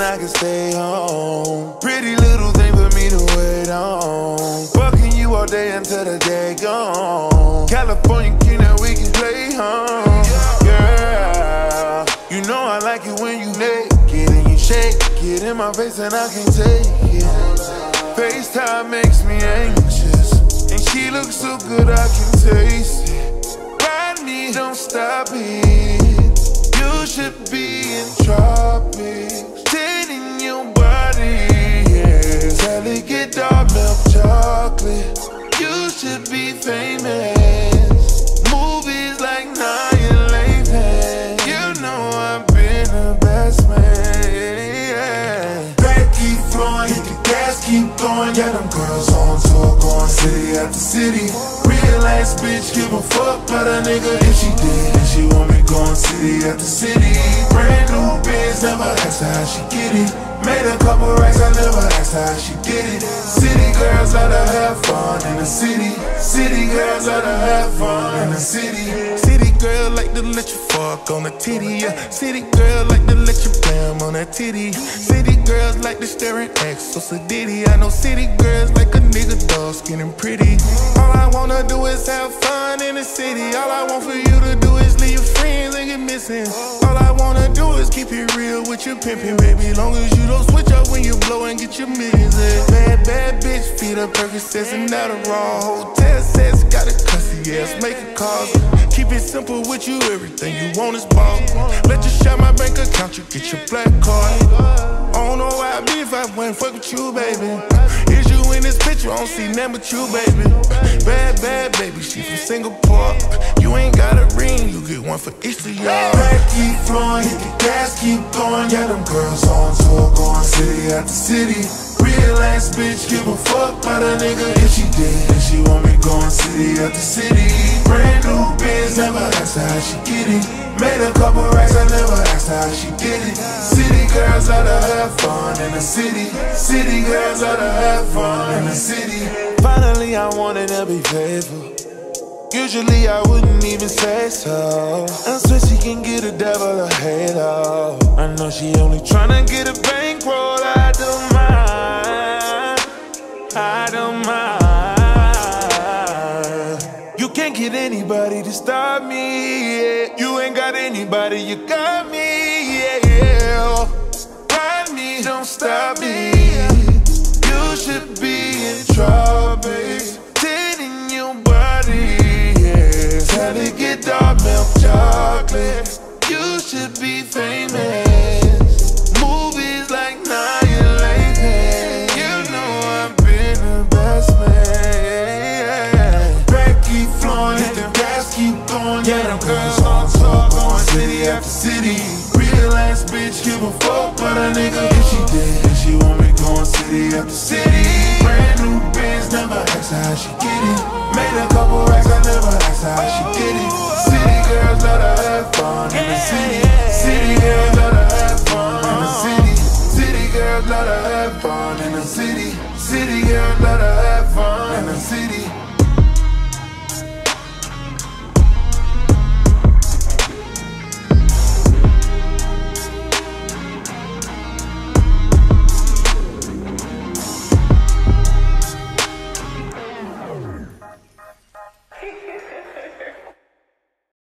I can stay home. Pretty little thing for me to wait on. Fucking you all day until the day gone. California key, now we can play home. Girl, you know I like it when you naked and you shake it in my face and I can't take it. FaceTime makes me anxious, and she looks so good I can taste it. Ride me, don't stop it. You should be in tropics. Tin in your body, yeah. Delicate dark milk chocolate. You should be famous. Movies like Nia Lathan. You know I've been the best man, yeah. Back keep flowing, hit the gas, keep going. Yeah, them girls on tour, going city after city. Real ass bitch, give a fuck about a nigga if she did. And she want me going city after city. Brand new biz, never asked her how she get it. Made a couple racks, I never asked her how she did it. City girls like to have fun in the city. City girls like to have fun in the city. City girl like to let you fuck on the titty, yeah. City girl like to let you blam on that titty. City girls like to stare at X, so sedity. I know city girls like a nigga dog, skin and pretty. All I wanna do is have fun in the city. All I want for you to do is leave your friends and get missing. All I wanna do is keep it real with your pimpin', baby. Long as you don't switch up when you blow and get your music. Bad, bad bitch, feed up Percocets and Adderall. Hotel sets, got a cussy ass, making calls. Keep it simple with you, everything you want is ball. Let you share my bank account, you get your black card. I don't know why I'd be if I wouldn't fuck with you, baby. Is you in this picture, I don't see nothing but you, baby. Bad, bad baby, she from Singapore. You ain't got a ring, you get one for each of y'all. Back keep flowing, hit the gas, keep going. Yeah, them girls on tour, going city after city. Real ass bitch, give a fuck about a nigga if she did. And she want me going city after city. Brand new biz, never asked her how she get it. Made a couple racks, I never asked her how she did it. City girls like to have fun in the city. City girls like to have fun in the city. Finally I wanted to be faithful. Usually I wouldn't even say so. I swear she can get a devil a halo. I know she only tryna get a bankroll. I don't mind, I don't mind. You can't get anybody to stop me, yeah. You ain't got anybody, you got me, yeah. Ride me, don't stop me. You should be in tropics. Tin in your body, yeah. Delicate dark milk chocolate. You should be famous. Movies like Nia Lathan. You know I've been the best man, yeah. Back keep flowing, hit the gas, keep going. Yeah, them girls on tour, going city after city. Real ass bitch, give a fuck about a nigga if she did. And she want me going city after city. Brand new biz, never asked her how she get it. Made a couple racks, I never asked her how she get it. City girls let her have fun in the city.